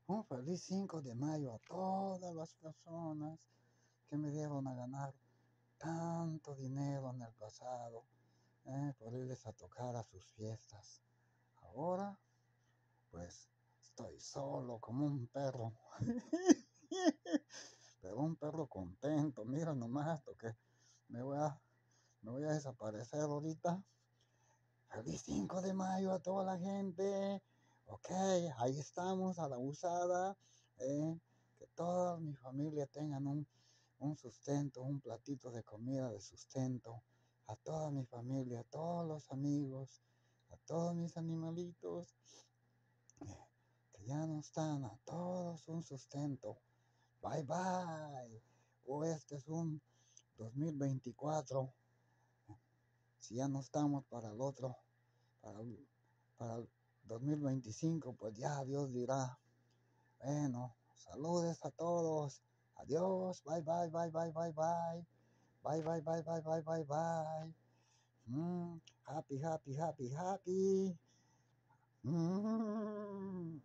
Un feliz 5 de mayo a todas las personas que me dieron a ganar tanto dinero en el pasado, por irles a tocar a sus fiestas. Ahora, pues, estoy solo como un perro. Pero un perro contento. Mira nomás, que me voy a, me voy a desaparecer ahorita. Feliz 5 de mayo a toda la gente. Ok, ahí estamos a la usada. Que toda mi familia tengan un sustento, un platito de comida de sustento. A toda mi familia, a todos los amigos, a todos mis animalitos que ya no están, a todos un sustento. Bye bye. O este es un 2024. Si ya no estamos para el otro, para para el 2025, pues ya Dios dirá. Bueno, saludes a todos. Adiós. Bye bye bye bye bye bye. Bye bye bye bye bye bye bye. Happy happy happy happy.